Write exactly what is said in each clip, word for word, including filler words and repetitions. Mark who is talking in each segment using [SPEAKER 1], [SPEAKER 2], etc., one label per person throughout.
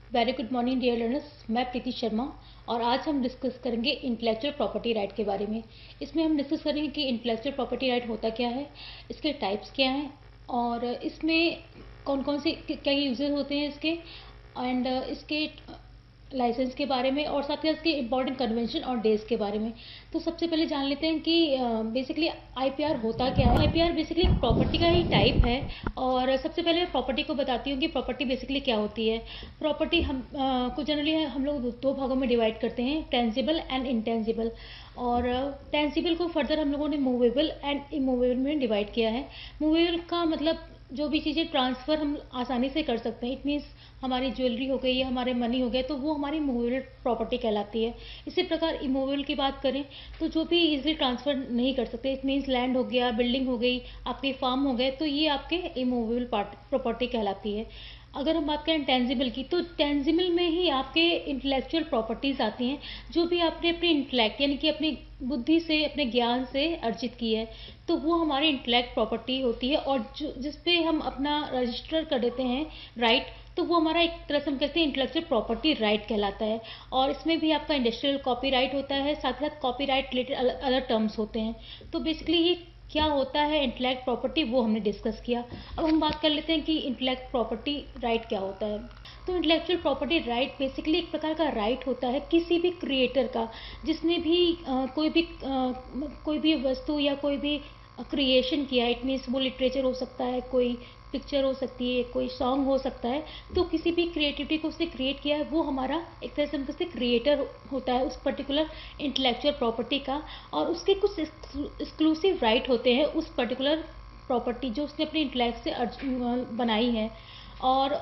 [SPEAKER 1] Very good morning dear learners. मैं प्रीति शर्मा और आज हम डिस्कस करेंगे इंटेलेक्चुअल प्रॉपर्टी राइट के बारे में। इसमें हम डिस्कस करेंगे कि इंटेलेक्चुअल प्रॉपर्टी राइट होता क्या है, इसके टाइप्स क्या हैं और इसमें कौन कौन से क्या यूजेस होते हैं इसके, एंड इसके लाइसेंस के बारे में और साथ ही इसके इम्पॉर्टेंट कन्वेंशन और डेज के बारे में। तो सबसे पहले जान लेते हैं कि बेसिकली आईपीआर होता क्या है। आईपीआर बेसिकली प्रॉपर्टी का ही टाइप है और सबसे पहले मैं प्रॉपर्टी को बताती हूँ कि प्रॉपर्टी बेसिकली क्या होती है। प्रॉपर्टी हम uh, को जनरली हम लोग दो भागों में डिवाइड करते हैं, टेंजिबल एंड इंटेंजिबल। और टेंजिबल को फर्दर हम लोगों ने मूवेबल एंड इमूवेबल में डिवाइड किया है। मूवेबल का मतलब जो भी चीज़ें ट्रांसफ़र हम आसानी से कर सकते हैं, इट मीन्स हमारी ज्वेलरी हो गई या हमारे मनी हो गए, तो वो हमारी मूवेबल प्रॉपर्टी कहलाती है। इसी प्रकार इमूवेबल की बात करें तो जो भी इजीली ट्रांसफ़र नहीं कर सकते, इट मीन्स लैंड हो गया, बिल्डिंग हो गई, आपके फार्म हो गए, तो ये आपके इमूवेबल प्रॉपर्टी कहलाती है। अगर हम बात करें टेंजिबल की, तो टेंजिबल में ही आपके इंटेलेक्चुअल प्रॉपर्टीज़ आती हैं, जो भी आपने अपने इंटेलेक्ट यानी कि अपनी बुद्धि से, अपने ज्ञान से अर्जित की है, तो वो हमारी इंटेलेक्ट प्रॉपर्टी होती है। और जो जिस पे हम अपना रजिस्टर कर देते हैं राइट, तो वो हमारा एक तरह से हम कहते हैं इंटेलेक्चुअल प्रॉपर्टी राइट कहलाता है। और इसमें भी आपका इंडस्ट्रियल कॉपीराइट होता है, साथ ही साथ कॉपीराइट रिलेटेड अदर टर्म्स होते हैं। तो बेसिकली ये क्या होता है इंटेलेक्ट प्रॉपर्टी, वो हमने डिस्कस किया। अब हम बात कर लेते हैं कि इंटेलेक्ट प्रॉपर्टी राइट क्या होता है। तो इंटेलेक्चुअल प्रॉपर्टी राइट बेसिकली एक प्रकार का राइट होता है किसी भी क्रिएटर का, जिसने भी आ, कोई भी आ, कोई भी वस्तु या कोई भी क्रिएशन किया है। इट मीन्स वो लिटरेचर हो सकता है, कोई पिक्चर हो सकती है, कोई सॉन्ग हो सकता है। तो किसी भी क्रिएटिविटी को उसने क्रिएट किया है, वो हमारा एक तरह से हम कहते हैं क्रिएटर होता है उस पर्टिकुलर इंटेलेक्चुअल प्रॉपर्टी का। और उसके कुछ एक्सक्लूसिव राइट होते हैं उस पर्टिकुलर प्रॉपर्टी जो उसने अपने इंटेलेक्ट से बनाई है। और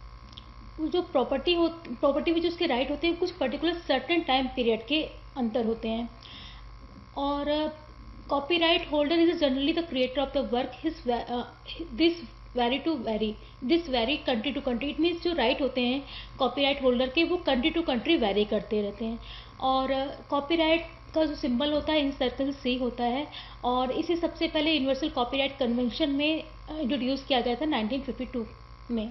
[SPEAKER 1] जो प्रॉपर्टी हो प्रॉपर्टी में जो उसके राइट होते हैं कुछ पर्टिकुलर सर्टेन टाइम पीरियड के अंतर होते हैं। और copyright holder is generally the creator of the work. His this very to very this very country to country. It means जो राइट होते हैं कॉपीराइट होल्डर के, वो कंट्री टू कंट्री वेरी करते रहते हैं। और कॉपीराइट uh, का जो सिंबल होता है इन सर्कल सी होता है। और इसे सबसे पहले यूनिवर्सल कॉपीराइट कन्वेंशन में इंट्रोड्यूस किया गया था नाइनटीन फिफ्टी टू में।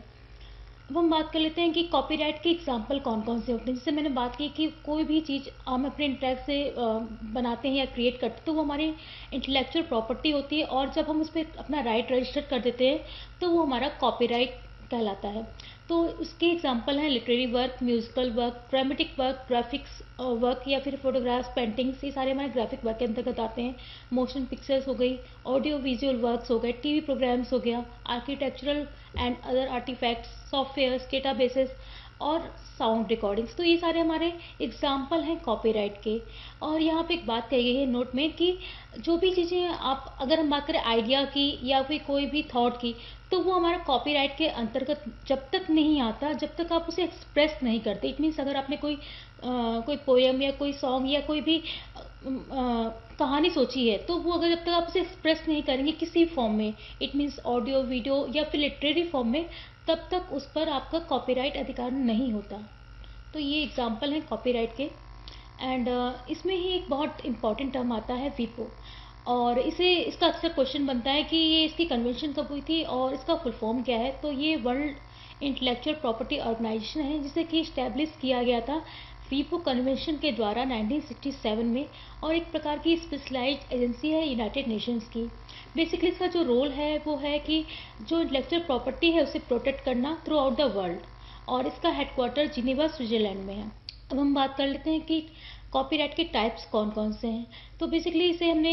[SPEAKER 1] अब हम बात कर लेते हैं कि कॉपीराइट के एग्जाम्पल कौन कौन से होते हैं। जैसे मैंने बात की कि कोई भी चीज़ हम अपने इंटेलेक्ट से बनाते हैं या क्रिएट करते हैं, तो वो हमारी इंटेलेक्चुअल प्रॉपर्टी होती है। और जब हम उस पर अपना राइट रजिस्टर कर देते हैं, तो वो हमारा कॉपीराइट कहलाता है। तो उसके एग्जाम्पल हैं literary work, musical work, dramatic work, graphics work या फिर फोटोग्राफ्स, पेंटिंग्स, ये सारे हमारे ग्राफिक वर्क के अंतर्गत आते हैं। मोशन पिक्चर्स हो गई, ऑडियो विजुअल वर्क्स हो गए, टीवी प्रोग्राम्स हो गया, architectural and other artefacts, softwares, databases और साउंड रिकॉर्डिंग्स। तो ये सारे हमारे एग्जाम्पल हैं कॉपीराइट के। और यहाँ पे एक बात कही गई है नोट में कि जो भी चीज़ें आप, अगर हम बात करें आइडिया की या फिर कोई भी थॉट की, तो वो हमारा कॉपीराइट के अंतर्गत जब तक नहीं आता जब तक आप उसे एक्सप्रेस नहीं करते। इट मीन्स अगर आपने कोई आ, कोई पोएम या कोई सॉन्ग या कोई भी आ, आ, कहानी सोची है, तो वो अगर जब तक आप उसे एक्सप्रेस नहीं करेंगे किसी फॉर्म में, इट मीन्स ऑडियो, वीडियो या फिर लिटरेरी फॉर्म में, तब तक उस पर आपका कॉपीराइट अधिकार नहीं होता। तो ये एग्जाम्पल हैं कॉपीराइट के। एंड uh, इसमें ही एक बहुत इंपॉर्टेंट टर्म आता है वीपो। और इसे इसका अक्सर क्वेश्चन बनता है कि ये इसकी कन्वेंशन कब हुई थी और इसका फुल फॉर्म क्या है। तो ये वर्ल्ड इंटेलेक्चुअल प्रॉपर्टी ऑर्गेनाइजेशन है, जिसे कि इस्टेब्लिश किया गया था वीपो कन्वेंशन के द्वारा नाइनटीन सिक्सटी सेवन में। और एक प्रकार की स्पेशलाइज्ड एजेंसी है यूनाइटेड नेशंस की। बेसिकली इसका जो रोल है वो है कि जो इंटेलेक्चुअल प्रॉपर्टी है उसे प्रोटेक्ट करना थ्रू आउट द वर्ल्ड। और इसका हेडक्वार्टर जिनेवा स्विट्जरलैंड में है। अब हम बात कर लेते हैं कि कॉपीराइट के टाइप्स कौन कौन से हैं। तो बेसिकली इसे हमने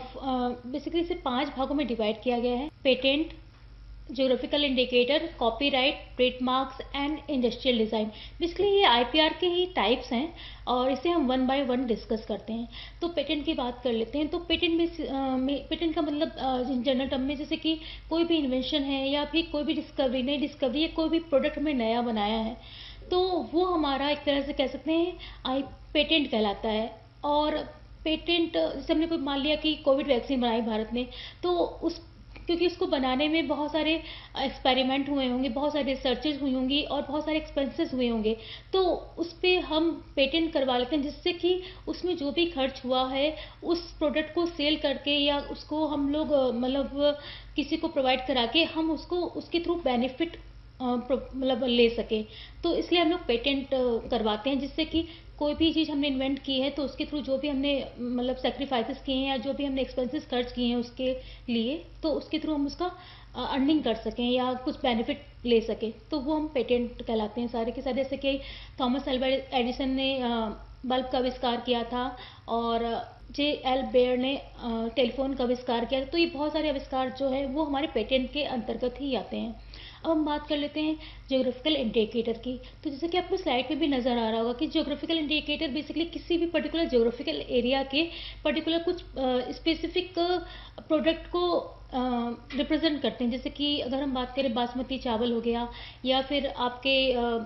[SPEAKER 1] बेसिकली इसे पांच भागों में डिवाइड किया गया है: patent, geographical indicator, copyright, trademarks and industrial design. Basically ये आईपीआर के ही टाइप्स हैं और इसे हम वन बाय वन डिस्कस करते हैं। तो पेटेंट की बात कर लेते हैं। तो पेटेंट में पेटेंट का मतलब जनरल टर्म में जैसे कि कोई भी इन्वेंशन है या फिर कोई भी डिस्कवरी, नई डिस्कवरी या कोई भी प्रोडक्ट में नया बनाया है, तो वो हमारा एक तरह से कह सकते हैं आई पेटेंट कहलाता है। और पेटेंट जैसे हमने कोई मान लिया कि कोविड वैक्सीन बनाई भारत ने, तो उस क्योंकि उसको बनाने में बहुत सारे एक्सपेरिमेंट हुए होंगे, बहुत सारी रिसर्चेज हुई होंगी और बहुत सारे एक्सपेंसेस हुए होंगे, तो उस पर हम पेटेंट करवा लेते हैं, जिससे कि उसमें जो भी खर्च हुआ है उस प्रोडक्ट को सेल करके या उसको हम लोग मतलब किसी को प्रोवाइड करा के हम उसको उसके थ्रू बेनिफिट मतलब ले सके। तो इसलिए हम लोग पेटेंट करवाते हैं, जिससे कि कोई भी चीज़ हमने इन्वेंट की है तो उसके थ्रू जो भी हमने मतलब सेक्रीफाइसेस किए हैं या जो भी हमने एक्सपेंसेस खर्च किए हैं उसके लिए, तो उसके थ्रू हम उसका अर्निंग कर सकें या कुछ बेनिफिट ले सकें, तो वो हम पेटेंट कहलाते हैं सारे के सारे। जैसे कि थॉमस अल्वा एडिसन ने बल्ब का आविष्कार किया था और जे एल बेयर ने टेलीफोन का आविष्कार किया था, तो ये बहुत सारे आविष्कार जो है वो हमारे पेटेंट के अंतर्गत ही आते हैं। अब हम बात कर लेते हैं ज्योग्राफिकल इंडिकेटर की। तो जैसे कि आपको स्लाइड पे भी नज़र आ रहा होगा कि ज्योग्राफिकल इंडिकेटर बेसिकली किसी भी पर्टिकुलर ज्योग्राफिकल एरिया के पर्टिकुलर कुछ स्पेसिफिक प्रोडक्ट को रिप्रेजेंट करते हैं। जैसे कि अगर हम बात करें बासमती चावल हो गया, या फिर आपके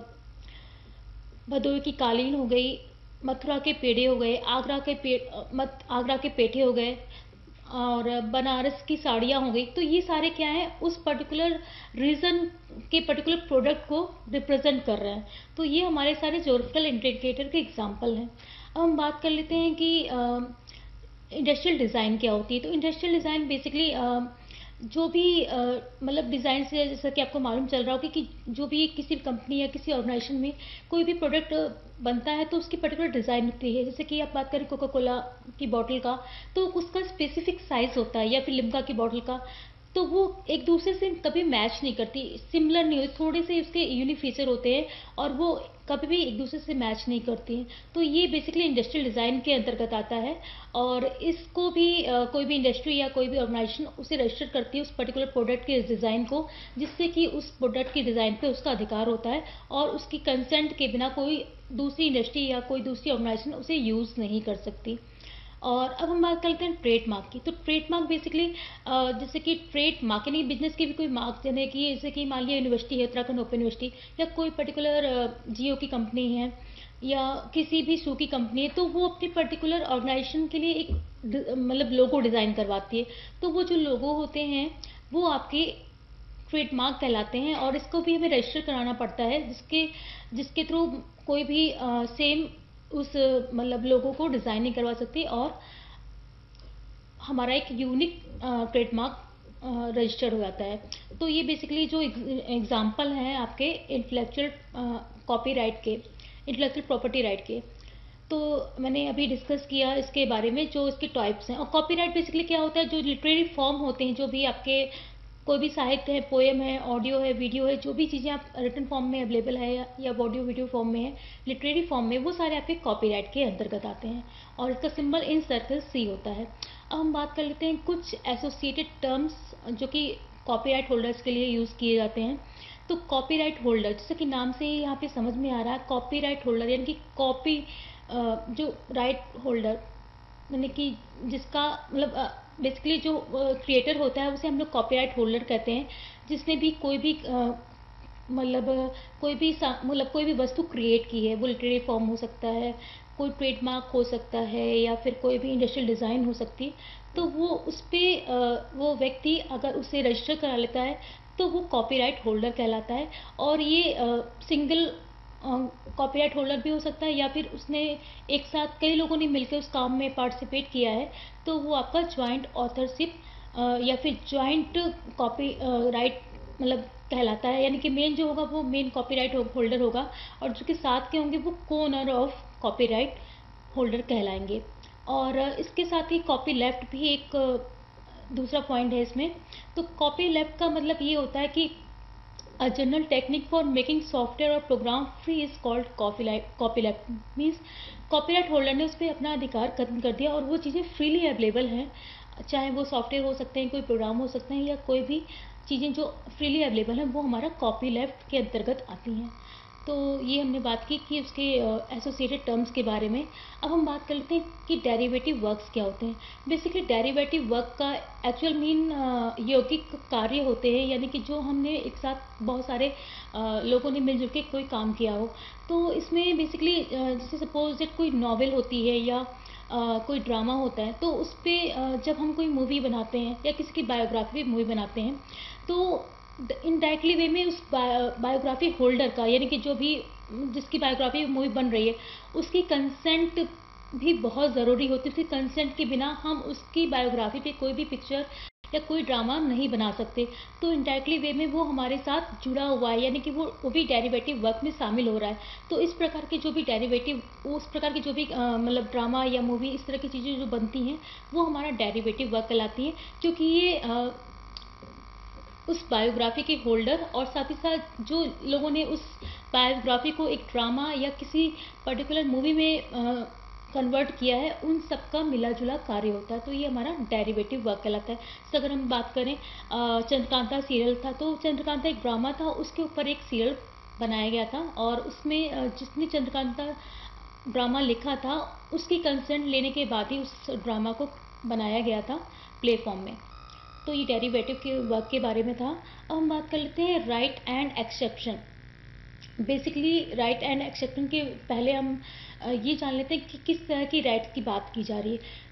[SPEAKER 1] भदोही की कालीन हो गई, मथुरा के पेड़े हो गए, आगरा के पे मत आगरा के पेठे हो गए, और बनारस की साड़ियाँ हो गई। तो ये सारे क्या हैं, उस पर्टिकुलर रीजन के पर्टिकुलर प्रोडक्ट को रिप्रेजेंट कर रहे हैं। तो ये हमारे सारे ज्योग्राफिकल इंडिकेटर के एग्जांपल हैं। अब हम बात कर लेते हैं कि इंडस्ट्रियल डिज़ाइन क्या होती है। तो इंडस्ट्रियल डिज़ाइन बेसिकली जो भी मतलब डिज़ाइन से, जैसा कि आपको मालूम चल रहा होगा कि जो भी किसी भी कंपनी या किसी ऑर्गेनाइजेशन में कोई भी प्रोडक्ट बनता है तो उसकी पर्टिकुलर डिज़ाइन होती है। जैसे कि आप बात करें कोका कोला की बॉटल का, तो उसका स्पेसिफिक साइज़ होता है, या फिर लिम्का की बॉटल का, तो वो एक दूसरे से कभी मैच नहीं करती, सिमिलर नहीं होती, थोड़े से उसके यूनिक फीचर होते हैं और वो कभी भी एक दूसरे से मैच नहीं करती हैं। तो ये बेसिकली इंडस्ट्रियल डिज़ाइन के अंतर्गत आता है, और इसको भी आ, कोई भी इंडस्ट्री या कोई भी ऑर्गेनाइजेशन उसे रजिस्टर करती है उस पर्टिकुलर प्रोडक्ट के डिज़ाइन को, जिससे कि उस प्रोडक्ट की डिज़ाइन पे उसका अधिकार होता है और उसकी कंसेंट के बिना कोई दूसरी इंडस्ट्री या कोई दूसरी ऑर्गेनाइजेशन उसे यूज़ नहीं कर सकती। और अब हम बात करते हैं ट्रेडमार्क की। तो ट्रेडमार्क बेसिकली जैसे कि ट्रेड मार्क यानी बिजनेस की भी कोई मार्क, जैसे कि जैसे कि मान लिया यूनिवर्सिटी है, उत्तराखंड ओपन यूनिवर्सिटी, या कोई पर्टिकुलर जियो की कंपनी है या किसी भी शू की कंपनी है, तो वो अपनी पर्टिकुलर ऑर्गेनाइजेशन के लिए एक मतलब लोगो डिज़ाइन करवाती है। तो वो जो लोगो होते हैं वो आपके ट्रेडमार्क कहलाते हैं, और इसको भी हमें रजिस्टर कराना पड़ता है, जिसके जिसके थ्रू कोई भी सेम उस मतलब लोगों को डिज़ाइन नहीं करवा सकती, और हमारा एक यूनिक ट्रेडमार्क रजिस्टर हो जाता है। तो ये बेसिकली जो एग्जांपल हैं आपके इंटेलेक्चुअल कॉपीराइट के, इंटेलेक्चुअल प्रॉपर्टी राइट के, तो मैंने अभी डिस्कस किया इसके बारे में, जो इसके टाइप्स हैं। और कॉपीराइट बेसिकली क्या होता है, जो लिटरेरी फॉर्म होते हैं, जो भी आपके कोई भी साहित्य है, पोएम है, ऑडियो है, वीडियो है, जो भी चीज़ें आप रिटन फॉर्म में अवेलेबल है या, या ऑडियो वीडियो फॉर्म में है, लिटरेरी फॉर्म में, वो सारे आपके कॉपीराइट के अंतर्गत आते हैं, और इसका सिंबल इन सर्कल सी होता है। अब हम बात कर लेते हैं कुछ एसोसिएटेड टर्म्स जो कि कॉपीराइट होल्डर्स के लिए यूज़ किए जाते हैं। तो कॉपीराइट होल्डर, जैसे कि नाम से ही यहाँ पे समझ में आ रहा है, कॉपीराइट होल्डर यानी कि कॉपी जो राइट होल्डर यानी कि जिसका मतलब बेसिकली जो क्रिएटर होता है उसे हम लोग कॉपीराइट होल्डर कहते हैं, जिसने भी कोई भी मतलब कोई भी मतलब कोई भी वस्तु क्रिएट की है, वो लिटरेरी फॉर्म हो सकता है, कोई ट्रेडमार्क हो सकता है, या फिर कोई भी इंडस्ट्रियल डिज़ाइन हो सकती है, तो वो उस पर वो व्यक्ति अगर उसे रजिस्टर करा लेता है तो वो कॉपीराइट होल्डर कहलाता है। और ये सिंगल कॉपीराइट होल्डर भी हो सकता है, या फिर उसने एक साथ कई लोगों ने मिलकर उस काम में पार्टिसिपेट किया है, तो वो आपका ज्वाइंट ऑथरशिप या फिर ज्वाइंट कॉपी राइट मतलब कहलाता है। यानी कि मेन जो होगा वो मेन कॉपीराइट होल्डर होगा, और जो कि साथ के होंगे वो को ओनर ऑफ कॉपीराइट होल्डर कहलाएंगे। और इसके साथ ही कॉपी लेफ्ट भी एक दूसरा पॉइंट है इसमें। तो कॉपी लेफ्ट का मतलब ये होता है कि A general technique for making software और program free is called copyright. Means copyright holder ने उस पर अपना अधिकार खत्म कर दिया और वो चीज़ें फ्रीली अवेलेबल हैं, चाहे वो सॉफ्टवेयर हो सकते हैं, कोई प्रोग्राम हो सकते हैं, या कोई भी चीज़ें जो फ्रीली अवेलेबल हैं वो हमारा कॉपी लेफ्ट के अंतर्गत आती हैं। तो ये हमने बात की कि उसके एसोसिएटेड टर्म्स के बारे में। अब हम बात कर लेते हैं कि डेरिवेटिव वर्क्स क्या होते हैं। बेसिकली डेरिवेटिव वर्क का एक्चुअल मीन यौगिक कार्य होते हैं, यानी कि जो हमने एक साथ बहुत सारे uh, लोगों ने मिलजुल के कोई काम किया हो। तो इसमें बेसिकली uh, जैसे सपोज दैट कोई नॉवेल होती है या Uh, कोई ड्रामा होता है, तो उस पर uh, जब हम कोई मूवी बनाते हैं या किसी की बायोग्राफी मूवी बनाते हैं, तो इनडायरेक्टली वे में उस बायोग्राफी होल्डर का, यानी कि जो भी जिसकी बायोग्राफी मूवी बन रही है, उसकी कंसेंट भी बहुत ज़रूरी होती है। उसकी कंसेंट के बिना हम उसकी बायोग्राफी पे कोई भी पिक्चर या कोई ड्रामा नहीं बना सकते। तो इनडायरेक्टली वे में वो हमारे साथ जुड़ा हुआ है, यानी कि वो वो भी डेरिवेटिव वर्क में शामिल हो रहा है। तो इस प्रकार के जो भी डेरिवेटिव उस प्रकार की जो भी मतलब ड्रामा या मूवी इस तरह की चीज़ें जो बनती हैं वो हमारा डेरिवेटिव वर्क कहलाती है, क्योंकि ये आ, उस बायोग्राफी के होल्डर और साथ ही साथ जो लोगों ने उस बायोग्राफी को एक ड्रामा या किसी पर्टिकुलर मूवी में कन्वर्ट किया है, उन सब का मिला जुला कार्य होता है। तो ये हमारा डेरिवेटिव वर्क कहलाता है। तो अगर हम बात करें चंद्रकांता सीरियल था, तो चंद्रकांता एक ड्रामा था, उसके ऊपर एक सीरियल बनाया गया था और उसमें जिसने चंद्रकांता ड्रामा लिखा था उसकी कंसेंट लेने के बाद ही उस ड्रामा को बनाया गया था प्ले फॉर्म में। तो ये डेरिवेटिव के वर्क के बारे में था। अब हम बात कर लेते हैं right and exception. Basically right and exception के पहले हम ये जान लेते हैं कि किस तरह की राइट्स की बात की जा रही है।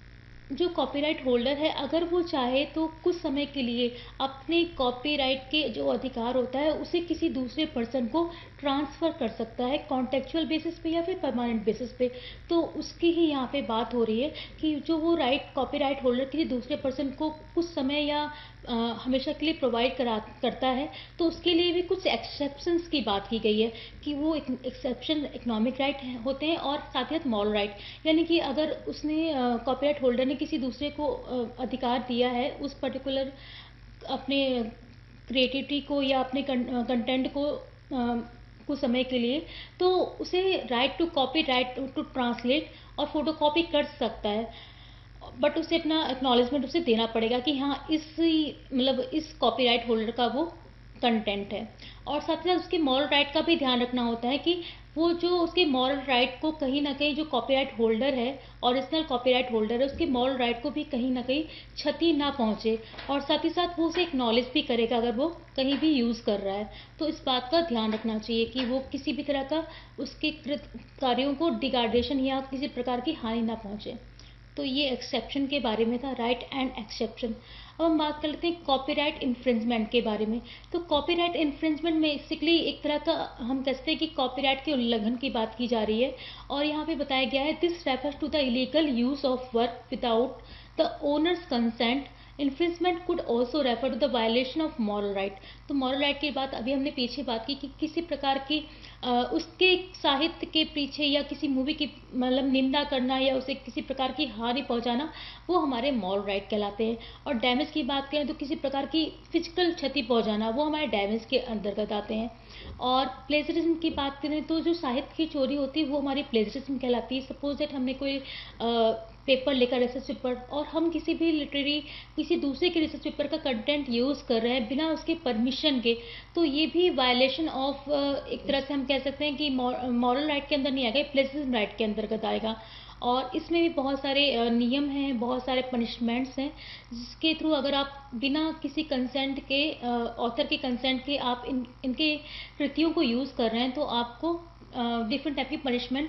[SPEAKER 1] जो कॉपीराइट होल्डर है अगर वो चाहे तो कुछ समय के लिए अपने कॉपीराइट के जो अधिकार होता है उसे किसी दूसरे पर्सन को ट्रांसफ़र कर सकता है, कॉन्टेक्चुअल बेसिस पे या फिर परमानेंट बेसिस पे। तो उसकी ही यहाँ पे बात हो रही है कि जो वो राइट कॉपीराइट होल्डर किसी दूसरे पर्सन को कुछ समय या आ, हमेशा के लिए प्रोवाइड करा करता है, तो उसके लिए भी कुछ एक्सेप्शंस की बात की गई है कि वो एक्सेप्शन इकोनॉमिक राइट होते हैं और साथ ही साथ मॉरल राइट। यानी कि अगर उसने कॉपीराइट होल्डर ने किसी दूसरे को आ, अधिकार दिया है उस पर्टिकुलर अपने क्रिएटिविटी को या अपने कंटेंट को आ, कुछ समय के लिए, तो उसे right to copy, right to translate और फोटोकॉपी कर सकता है, बट उसे अपना एक्नॉलेजमेंट उसे देना पड़ेगा कि हाँ इस मतलब इस कॉपीराइट होल्डर का वो कंटेंट है। और साथ ही साथ उसके मॉरल राइट का भी ध्यान रखना होता है कि वो जो उसके मॉरल राइट को कहीं ना कहीं जो कॉपीराइट होल्डर है, ओरिजिनल कॉपीराइट होल्डर है, उसके मॉरल राइट को भी कहीं ना कहीं क्षति ना पहुंचे। और साथ ही साथ वो उसे एक्नॉलेज भी करेगा अगर वो कहीं भी यूज़ कर रहा है। तो इस बात का ध्यान रखना चाहिए कि वो किसी भी तरह का उसके कृत कार्यों को डिग्रेडेशन या किसी प्रकार की हानि ना पहुंचे। तो ये एक्सेप्शन के बारे में था, राइट एंड एक्सेप्शन। अब हम बात कर लेते हैं कॉपीराइट इन्फ्रिंजमेंट के बारे में। तो कॉपीराइट इन्फ्रिंजमेंट में बेसिकली एक तरह का हम कहते हैं कि कॉपीराइट के उल्लंघन की बात की जा रही है और यहाँ पे बताया गया है this refers to the illegal use of work without the owner's consent. Infringement could also refer to the violation of moral right. तो मॉरल राइट की बात अभी हमने पीछे बात की कि किसी प्रकार की आ, उसके साहित्य के पीछे या किसी मूवी की मतलब निंदा करना या उसे किसी प्रकार की हानि पहुंचाना वो हमारे मॉरल राइट कहलाते हैं। और डैमेज की बात करें तो किसी प्रकार की फिजिकल क्षति पहुंचाना वो हमारे डैमेज के अंतर्गत आते हैं। और प्लेजरिज्म की बात करें तो जो साहित्य की चोरी होती है वो हमारी प्लेजरिज्म कहलाती है। सपोज दैट हमने कोई आ, पेपर लेकर रिसर्च पेपर और हम किसी भी लिटरेरी किसी दूसरे के रिसर्च पेपर का कंटेंट यूज़ कर रहे हैं बिना उसके परमिशन के, तो ये भी वायलेशन ऑफ एक तरह से हम कह सकते हैं कि मॉरल राइट के अंदर नहीं आएगा, प्लेजरिज्म राइट के अंतर्गत आएगा। और इसमें भी बहुत सारे नियम हैं, बहुत सारे पनिशमेंट्स हैं जिसके थ्रू अगर आप बिना किसी कंसेंट के ऑथर के कंसेंट के आप इन इनके कृतियों को यूज़ कर रहे हैं तो आपको डिफरेंट टाइप की पनिशमेंट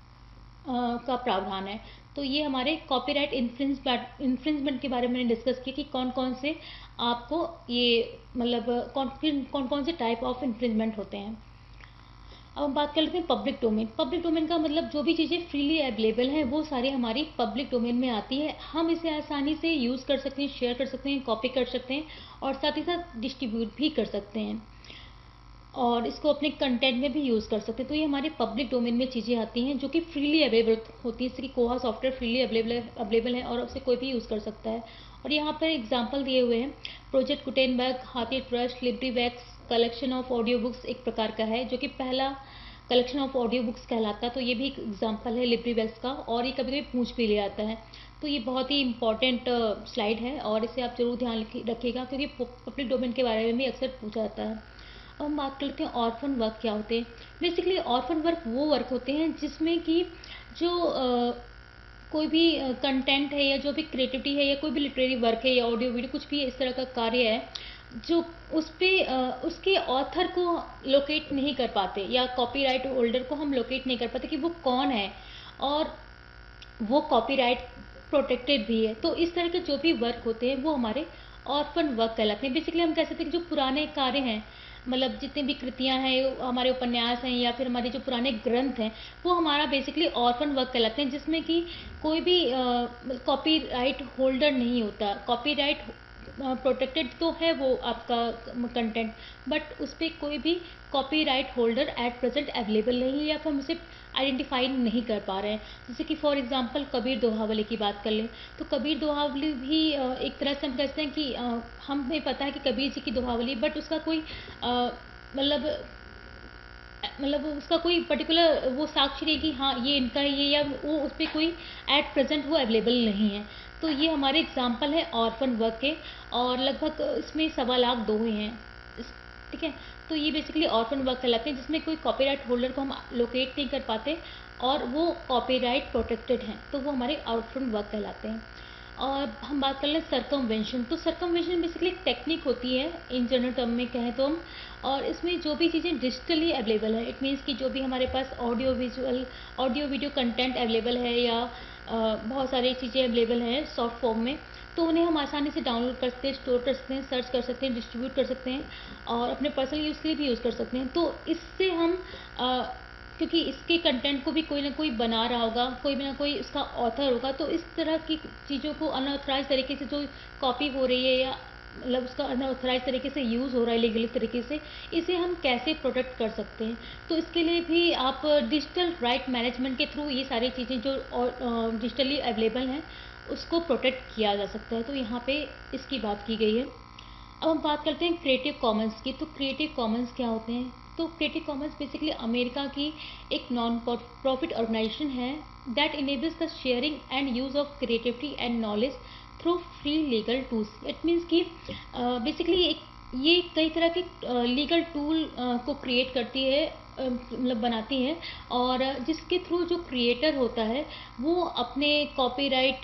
[SPEAKER 1] का प्रावधान है। तो ये हमारे कॉपीराइट इन्फ्रिंजमेंट इन्फ्रिंजमेंट के बारे में डिस्कस किया कि कौन कौन से आपको ये मतलब कौन कौन कौन से टाइप ऑफ इन्फ्रिंजमेंट होते हैं। अब हम बात कर लेते हैं पब्लिक डोमेन। पब्लिक डोमेन का मतलब जो भी चीज़ें फ्रीली अवेलेबल हैं वो सारी हमारी पब्लिक डोमेन में आती है। हम इसे आसानी से यूज़ कर सकते हैं, शेयर कर सकते हैं, कॉपी कर सकते हैं और साथ ही साथ डिस्ट्रीब्यूट भी कर सकते हैं और इसको अपने कंटेंट में भी यूज़ कर सकते हैं। तो ये हमारे पब्लिक डोमेन में चीज़ें आती हैं जो कि फ्रीली अवेलेबल होती है, जैसे कि कोहा सॉफ्टवेयर फ्रीली अवेलेबल अवेलेबल है और उसे कोई भी यूज़ कर सकता है। और यहाँ पर एग्जाम्पल दिए हुए हैं, project Gutenberg, HathiTrust, LibriVox, collection of audio books एक प्रकार का है जो कि पहला कलेक्शन ऑफ ऑडियो बुक्स कहलाता है। तो ये भी एक एग्जाम्पल है लिब्रीवैक्स का और ये कभी कभी पूछ भी ले आता है। तो ये बहुत ही इंपॉर्टेंट स्लाइड है और इसे आप जरूर ध्यान रखिएगा क्योंकि पब्लिक डोमेन के बारे में भी अक्सर पूछा जाता है। अब हम बात करते हैं ऑर्फन वर्क क्या होते हैं। बेसिकली ऑर्फन वर्क वो वर्क होते हैं जिसमें कि जो आ, कोई भी कंटेंट है या जो भी क्रिएटिविटी है या कोई भी लिटरेरी वर्क है या ऑडियो वीडियो कुछ भी इस तरह का कार्य है जो उस पर उसके ऑथर को लोकेट नहीं कर पाते या कॉपीराइट होल्डर को हम लोकेट नहीं कर पाते कि वो कौन है और वो कॉपीराइट प्रोटेक्टेड भी है। तो इस तरह के जो भी वर्क होते हैं वो हमारे ऑर्फन वर्क कहलाते हैं। बेसिकली हम कह सकते हैं कि जो पुराने कार्य हैं मतलब जितनी भी कृतियां हैं हमारे उपन्यास हैं या फिर हमारे जो पुराने ग्रंथ हैं वो हमारा बेसिकली ऑर्फन वर्क कहलाते हैं जिसमें कि कोई भी कॉपीराइट होल्डर नहीं होता। कॉपीराइट प्रोटेक्टेड तो है वो आपका कंटेंट, बट उस पर कोई भी copyright holder at present available नहीं है या फिर हम उसे आइडेंटिफाई नहीं कर पा रहे हैं। जैसे कि फॉर एग्जांपल कबीर दोहावली की बात कर लें, तो कबीर दोहावली भी एक तरह से हम कहते हैं कि हमें पता है कि कबीर जी की दोहावली, बट उसका कोई मतलब मतलब उसका कोई पर्टिकुलर वो साक्ष्य नहीं कि हाँ ये इनका है, ये या वो उस पर कोई एट प्रेजेंट वो अवेलेबल नहीं है। तो ये हमारे एग्जाम्पल है ऑर्फन वर्क के, और लगभग इसमें सवा लाख दोहे हैं, ठीक है। तो ये बेसिकली ऑर्फन वर्क कहलाते हैं जिसमें कोई कॉपीराइट होल्डर को हम लोकेट नहीं कर पाते और वो कॉपीराइट प्रोटेक्टेड हैं, तो वो हमारे ऑर्फन वर्क कहलाते हैं। और हम बात कर लें सर्कमवेंशन, तो सर्कमवेंशन बेसिकली एक टेक्निक होती है इन जनरल टर्म में कहें तो हम, और इसमें जो भी चीज़ें डिजिटली अवेलेबल है, इट मीन्स कि जो भी हमारे पास audio visual audio video content available है या आ, बहुत सारी चीज़ें अवेलेबल हैं सॉफ्ट फॉर्म में, तो उन्हें हम आसानी से डाउनलोड कर सकते हैं, स्टोर कर सकते हैं, सर्च कर सकते हैं, डिस्ट्रीब्यूट कर सकते हैं और अपने पर्सनल यूज़ के लिए भी यूज़ कर सकते हैं। तो इससे हम आ, क्योंकि इसके कंटेंट को भी कोई ना कोई बना रहा होगा, कोई ना कोई इसका ऑथर होगा, तो इस तरह की चीज़ों को अनऑथराइज तरीके से जो कॉपी हो रही है या मतलब उसका अनऑथराइज तरीके से यूज़ हो रहा है लीगली तरीके से, इसे हम कैसे प्रोटेक्ट कर सकते हैं। तो इसके लिए भी आप डिजिटल राइट मैनेजमेंट के थ्रू ये सारी चीज़ें जो डिजिटली अवेलेबल हैं उसको प्रोटेक्ट किया जा सकता है। तो यहाँ पे इसकी बात की गई है। अब हम बात करते हैं क्रिएटिव कॉमन्स की। तो क्रिएटिव कॉमन्स क्या होते हैं? तो क्रिएटिव कॉमन्स बेसिकली अमेरिका की एक नॉन प्रॉफिट ऑर्गेनाइजेशन है that enables the sharing and use of creativity and knowledge through free legal tools. It means कि बेसिकली एक ये कई तरह के लीगल टूल को क्रिएट करती है, मतलब बनाती है, और जिसके थ्रू जो क्रिएटर होता है वो अपने कॉपीराइट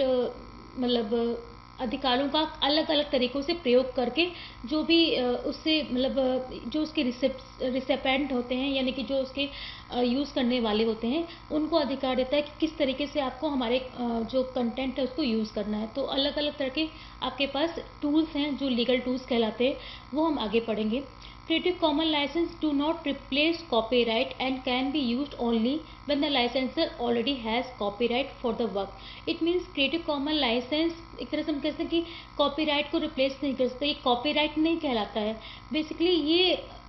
[SPEAKER 1] मतलब अधिकारों का अलग अलग तरीक़ों से प्रयोग करके जो भी उससे मतलब जो उसके रिसेपेंट होते हैं यानी कि जो उसके यूज़ करने वाले होते हैं उनको अधिकार देता है कि किस तरीके से आपको हमारे जो कंटेंट है उसको यूज़ करना है। तो अलग अलग तरह के आपके पास टूल्स हैं जो लीगल टूल्स कहलाते हैं, वो हम आगे पढ़ेंगे। Creative Commons license do not replace copyright and can be used only when the licensor already has copyright for the work. It means Creative Commons license एक तरह से हम कहते हैं कि कॉपीराइट को रिप्लेस नहीं कर सकते, ये कॉपीराइट नहीं कहलाता है। बेसिकली ये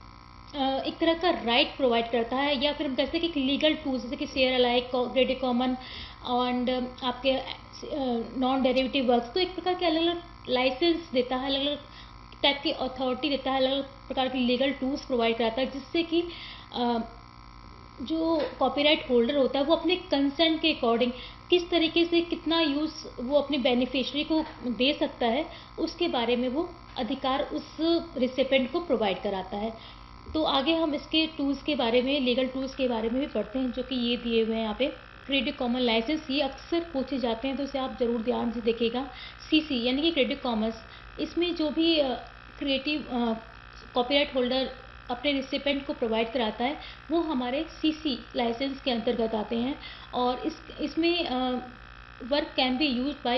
[SPEAKER 1] एक तरह का राइट प्रोवाइड करता है, या फिर हम कहते हैं कि लीगल टूल्स जैसे कि share alike, creative common and आपके नॉन डेरिवेटिव वर्क्स, तो एक प्रकार के अलग अलग लाइसेंस देता है, अलग अलग टाइप की अथॉरिटी देता है, अलग अलग प्रकार के लीगल टूल्स प्रोवाइड कराता है, जिससे कि जो कॉपीराइट होल्डर होता है वो अपने कंसेंट के अकॉर्डिंग किस तरीके से कितना यूज़ वो अपने बेनिफिशियरी को दे सकता है उसके बारे में वो अधिकार उस रिसिपेंट को प्रोवाइड कराता है। तो आगे हम इसके टूल्स के बारे में, लीगल टूल्स के बारे में भी पढ़ते हैं जो कि ये दिए हुए हैं यहाँ पे। क्रिएटिव कॉमन लाइसेंस ये अक्सर पूछे जाते हैं, तो इसे आप ज़रूर ध्यान से देखिएगा। सीसी यानी कि क्रिएटिव कॉमन्स, इसमें जो भी क्रिएटिव कॉपीराइट होल्डर अपने रिसिपेंट को प्रोवाइड कराता है वो हमारे सीसी लाइसेंस के अंतर्गत आते हैं, और इस इसमें work can be use by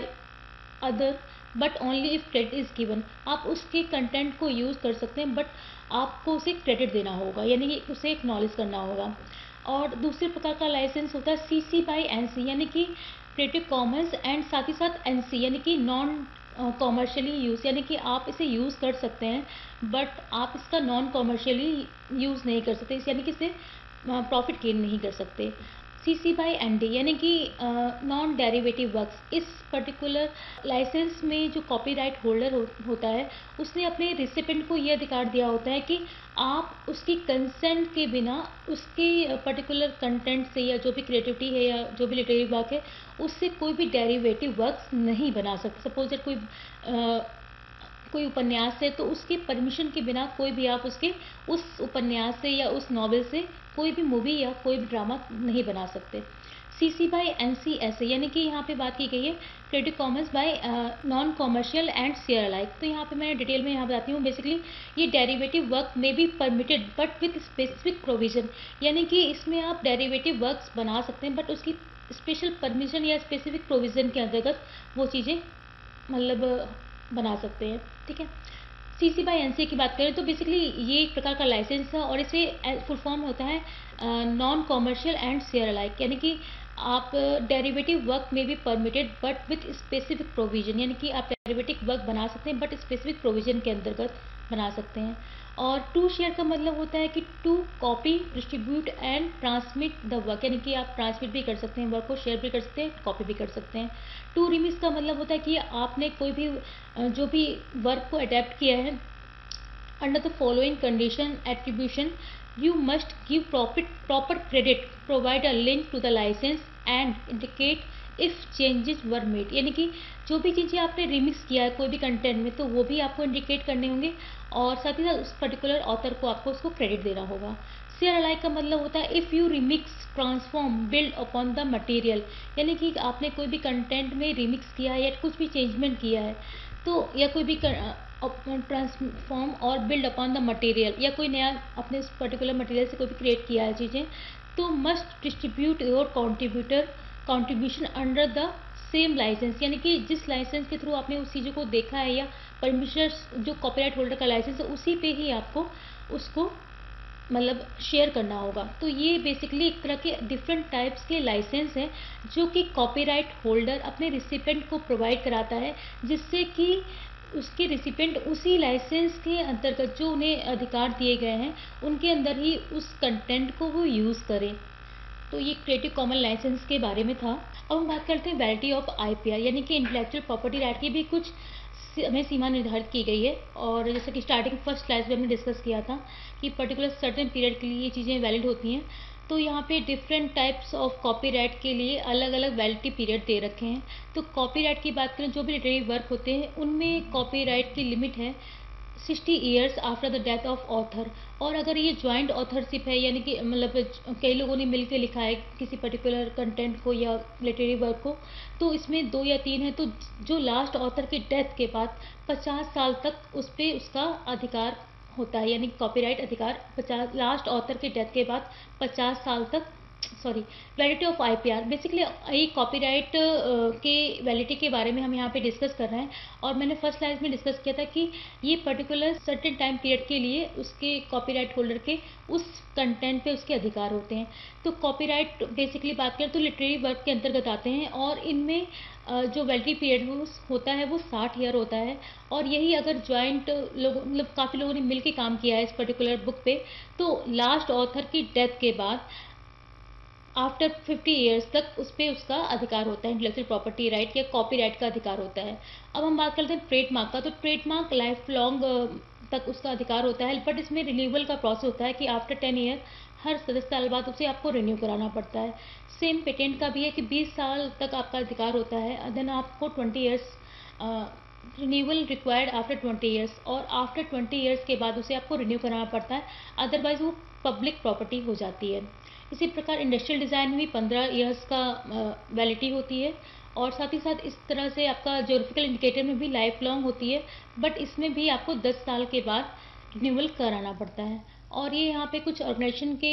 [SPEAKER 1] other but only if credit is given. आप उसके कंटेंट को यूज़ कर सकते हैं बट आपको उसे क्रेडिट देना होगा, यानी कि उसे एक्नॉलेज करना होगा। और दूसरे प्रकार का लाइसेंस होता है सी सी बाई एन सी, यानी कि क्रिएटिव कॉमन्स एंड साथ ही साथ एन सी यानी कि नॉन कॉमर्शियली यूज़, यानी कि आप इसे यूज़ कर सकते हैं बट आप इसका नॉन कॉमर्शियली यूज़ नहीं कर सकते, यानी कि इसे प्रॉफिट गेन नहीं कर सकते। C C by N D यानी कि नॉन डेरिवेटिव वर्क्स, इस पर्टिकुलर लाइसेंस में जो कॉपीराइट होल्डर हो, होता है उसने अपने रिसिपेंट को ये अधिकार दिया होता है कि आप उसकी कंसेंट के बिना उसके पर्टिकुलर कंटेंट से या जो भी क्रिएटिविटी है या जो भी लिटरेरी वर्क है उससे कोई भी डेरिवेटिव वर्क्स नहीं बना सकते। सपोज दैट कोई आ, कोई उपन्यास है तो उसके परमिशन के बिना कोई भी आप उसके उस उपन्यास से या उस नॉवेल से कोई भी मूवी या कोई भी ड्रामा नहीं बना सकते। C C by N C S A यानी कि यहाँ पे बात की गई है creative commons by non commercial and share alike. तो यहाँ पे मैं डिटेल में यहाँ बताती हूँ। बेसिकली ये डेरिवेटिव वर्क में be permitted but with specific provision, यानी कि इसमें आप डेरिवेटिव वर्क्स बना सकते हैं बट उसकी स्पेशल परमिशन या स्पेसिफिक प्रोविज़न के अंतर्गत वो चीज़ें मतलब बना सकते हैं, ठीक है। सी सी बाई एन सी की बात करें तो बेसिकली ये एक प्रकार का लाइसेंस है और इसे फुल फॉर्म होता है non commercial and share alike, यानी कि आप डेरिवेटिव वर्क में भी permitted but with specific provision, यानी कि आप डेरिवेटिव वर्क बना सकते हैं बट स्पेसिफिक प्रोविजन के अंतर्गत बना सकते हैं। और टू शेयर का मतलब होता है कि to copy, distribute and transmit the work, यानी कि आप ट्रांसमिट भी कर सकते हैं वर्क को, शेयर भी कर सकते हैं, कॉपी भी कर सकते हैं। टू रिमिक्स का मतलब होता है कि आपने कोई भी जो भी वर्क को अडेप्ट किया है under the following condition attribution, you must give proper proper credit, provide a link to the license and indicate if changes were made, यानी कि जो भी चीज़ें आपने रिमिक्स किया है कोई भी कंटेंट में तो वो भी आपको इंडिकेट करने होंगे और साथ ही साथ उस पर्टिकुलर ऑथर को आपको उसको क्रेडिट देना होगा। शेयर अलाइक का मतलब होता है if you remix transform build upon the material, यानी कि आपने कोई भी कंटेंट में रिमिक्स किया है या कुछ भी चेंजमेंट किया है तो या कोई भी ट्रांसफॉर्म और बिल्ड अपॉन द मटेरियल या कोई नया अपने इस पर्टिकुलर मटेरियल से कोई भी क्रिएट किया है चीज़ें तो must distribute your contributor contribution under the same licence, यानी कि जिस लाइसेंस के थ्रू आपने उस चीज़ों को देखा है या परमिशन जो कॉपीराइट होल्डर का लाइसेंस है उसी पे ही आपको उसको मतलब शेयर करना होगा। तो ये बेसिकली एक तरह के डिफरेंट टाइप्स के लाइसेंस हैं जो कि कॉपीराइट होल्डर अपने रिसिपेंट को प्रोवाइड कराता है जिससे कि उसके रिसिपेंट उसी लाइसेंस के अंतर्गत जो उन्हें अधिकार दिए गए हैं उनके अंदर ही उस कंटेंट को वो यूज़ करें। तो ये क्रिएटिव कॉमन लाइसेंस के बारे में था। अब हम बात करते हैं वैलिडिटी ऑफ आईपीआर, यानी कि इंटेलेक्चुअल प्रॉपर्टी राइट की भी कुछ हमें सीमा निर्धारित की गई है। और जैसे कि स्टार्टिंग फर्स्ट क्लास में हमने डिस्कस किया था कि पर्टिकुलर सर्टेन पीरियड के लिए ये चीज़ें वैलिड होती हैं। तो यहाँ पे डिफरेंट टाइप्स ऑफ कॉपीराइट के लिए अलग अलग वैलिडिटी पीरियड दे रखे हैं। तो कॉपीराइट की बात करें जो भी लिटरेरी वर्क होते हैं उनमें कॉपीराइट की लिमिट है sixty years after the death of author. और अगर ये ज्वाइंट ऑथरशिप है यानी कि मतलब कई लोगों ने मिलकर लिखा है किसी पर्टिकुलर कंटेंट को या लिटरेरी वर्क को तो इसमें दो या तीन है तो जो लास्ट ऑथर की डेथ के बाद पचास साल तक उस पर उसका अधिकार होता है, यानी कॉपीराइट अधिकार पचास लास्ट ऑथर के डेथ के बाद पचास साल तक sorry validity of IPR. Basically ये कॉपीराइट के वैलिडिटी के बारे में हम यहाँ पे डिस्कस कर रहे हैं और मैंने फर्स्ट स्लाइड में डिस्कस किया था कि ये पर्टिकुलर सर्टेन टाइम पीरियड के लिए उसके कॉपीराइट होल्डर के उस कंटेंट पे उसके अधिकार होते हैं। तो कॉपीराइट बेसिकली बात करें तो लिटरेरी वर्क के अंतर्गत आते हैं और इनमें जो वैलिडिटी पीरियड होता है वो साठ ईयर होता है। और यही अगर ज्वाइंट लोग मतलब काफ़ी लोगों ने मिलकर काम किया है इस पर्टिकुलर बुक पे तो लास्ट ऑथर की डेथ के बाद आफ्टर फिफ्टी ईयर्स तक उस पर उसका अधिकार होता है, इंटेलेक्चुअल प्रॉपर्टी राइट या कॉपीराइट का अधिकार होता है। अब हम बात करते हैं ट्रेडमार्क का। तो ट्रेडमार्क लाइफ लॉन्ग तक उसका अधिकार होता है बट इसमें रिन्यूअल का प्रोसेस होता है कि आफ्टर टेन ईयर हर दस साल बाद उसे आपको रिन्यू कराना पड़ता है। सेम पेटेंट का भी है कि बीस साल तक आपका अधिकार होता है, देन आपको twenty years renewal required after twenty years और आफ्टर ट्वेंटी ईयर्स के बाद उसे आपको रिन्यू कराना पड़ता है, अदरवाइज वो पब्लिक प्रॉपर्टी हो जाती है। इसी प्रकार इंडस्ट्रियल डिज़ाइन में भी पंद्रह ईयर्स का वैलिडिटी होती है और साथ ही साथ इस तरह से आपका ज्योग्राफिकल इंडिकेटर में भी लाइफ लॉन्ग होती है बट इसमें भी आपको दस साल के बाद रिन्यूअल कराना पड़ता है। और ये यहाँ पे कुछ ऑर्गेनाइजेशन के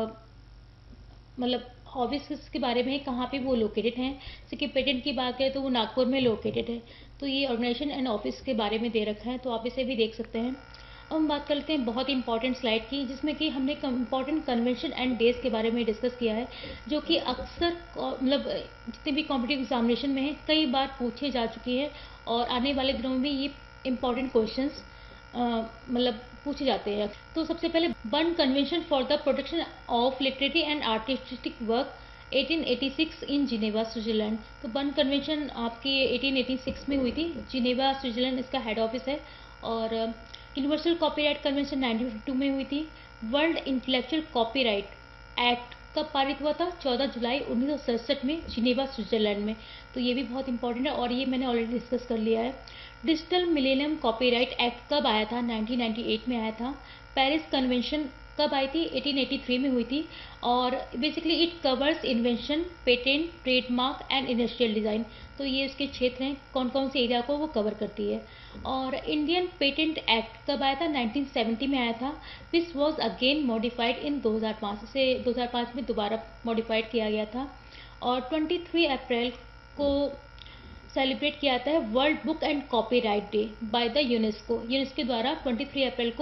[SPEAKER 1] मतलब ऑफिस के बारे में कहाँ पे वो लोकेटेड हैं, जैसे कि पेटेंट की बात करें तो वो नागपुर में लोकेटेड है। तो ये ऑर्गेनाइजेशन एंड ऑफिस के बारे में दे रखा है तो आप इसे भी देख सकते हैं। अब हम बात करते हैं बहुत इंपॉर्टेंट स्लाइड की जिसमें कि हमने इंपॉर्टेंट कन्वेंशन एंड डेज के बारे में डिस्कस किया है जो कि अक्सर मतलब जितने भी कॉम्पिटिटिव एग्जामिनेशन में है कई बार पूछे जा चुकी है और आने वाले दिनों में ये इंपॉर्टेंट क्वेश्चंस मतलब पूछे जाते हैं। तो सबसे पहले Berne convention for the protection of literary and artistic work eighteen eighty six in Geneva Switzerland. तो बर्न कन्वेंशन आपकी एटीन एटी सिक्स में हुई थी, जिनेवा स्विट्जरलैंड इसका हेड ऑफिस है। और universal copyright convention nineteen fifty two में हुई थी। वर्ल्ड इंटेलेक्चुअल कॉपीराइट एक्ट कब पारित हुआ था? चौदह जुलाई उन्नीस सौ सड़सठ में जिनेवा स्विट्जरलैंड में। तो ये भी बहुत इंपॉर्टेंट है और ये मैंने ऑलरेडी डिस्कस कर लिया है। डिजिटल मिलेनियम कॉपीराइट एक्ट कब आया था? नाइनटीन नाइंटी एट में आया था। पेरिस कन्वेंशन कब आई थी? एटीन एटी थ्री में हुई थी। और basically it covers invention, patent, trademark and industrial design. तो ये इसके क्षेत्र हैं, कौन कौन से एरिया को वो कवर करती है। और इंडियन पेटेंट एक्ट कब आया था? नाइनटीन सेवेंटी में आया था। This was again modified in दो हज़ार पाँच से दो हज़ार पाँच में दोबारा मॉडिफाइड किया गया था। और तेईस अप्रैल को सेलिब्रेट किया जाता है world book and copyright day by the UNESCO. UNESCO द्वारा तेईस अप्रैल को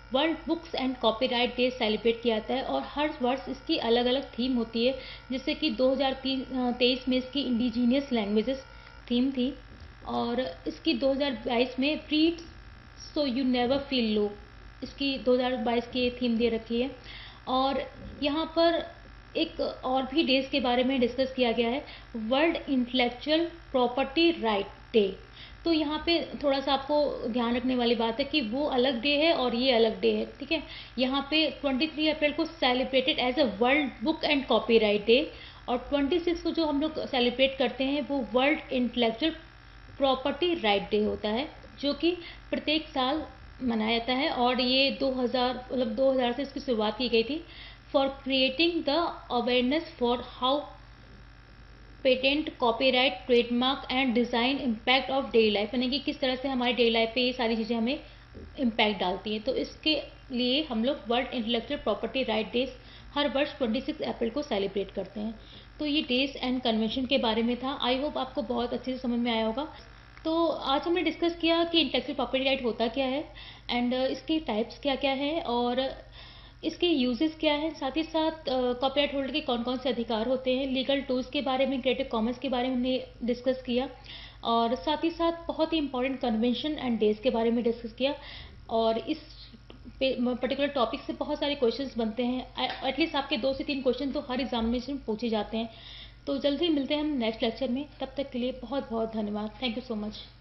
[SPEAKER 1] world books and copyright day celebrate किया जाता है और हर वर्ष इसकी अलग अलग थीम होती है। जैसे कि दो हज़ार तेईस में इसकी इंडिजीनियस लैंग्वेजेस थीम थी और इसकी दो हज़ार बाईस में read so you never feel low, इसकी दो हज़ार बाईस की थीम दे रखी है। और यहाँ पर एक और भी डेज के बारे में डिस्कस किया गया है, world intellectual property right day. तो यहाँ पे थोड़ा सा आपको ध्यान रखने वाली बात है कि वो अलग डे है और ये अलग डे है, ठीक है। यहाँ पे तेईस अप्रैल को celebrated as a world book and copyright day और छब्बीस को जो हम लोग सेलिब्रेट करते हैं वो world intellectual property right day होता है, जो कि प्रत्येक साल मनाया जाता है। और ये दो हज़ार मतलब दो हज़ार से इसकी शुरुआत की गई थी for creating the awareness for how patent, copyright, trademark and design impact of daily life, यानी कि किस तरह से हमारी डेली लाइफ पे ये सारी चीज़ें हमें इम्पैक्ट डालती हैं। तो इसके लिए हम लोग world intellectual property right days हर वर्ष छब्बीस अप्रैल को सेलिब्रेट करते हैं। तो ये डेज एंड कन्वेंशन के बारे में था। आई होप आपको बहुत अच्छे से समझ में आया होगा। तो आज हमने डिस्कस किया कि इंटेलेक्चुअल प्रॉपर्टी राइट होता क्या है एंड इसके टाइप्स क्या क्या है और इसके यूजेस क्या है, साथ ही साथ कॉपीराइट होल्डर के कौन कौन से अधिकार होते हैं, लीगल टूल्स के बारे में, क्रिएटिव कॉमन्स के बारे में हमने डिस्कस किया और साथ ही साथ बहुत ही इंपॉर्टेंट कन्वेंशन एंड डेज के बारे में डिस्कस किया। और इस पर्टिकुलर टॉपिक से बहुत सारे क्वेश्चंस बनते हैं, एटलीस्ट आपके दो से तीन क्वेश्चन तो हर एग्जामिनेशन में पूछे जाते हैं। तो जल्दी मिलते हैं हम नेक्स्ट लेक्चर में, तब तक के लिए बहुत बहुत धन्यवाद। Thank you so much.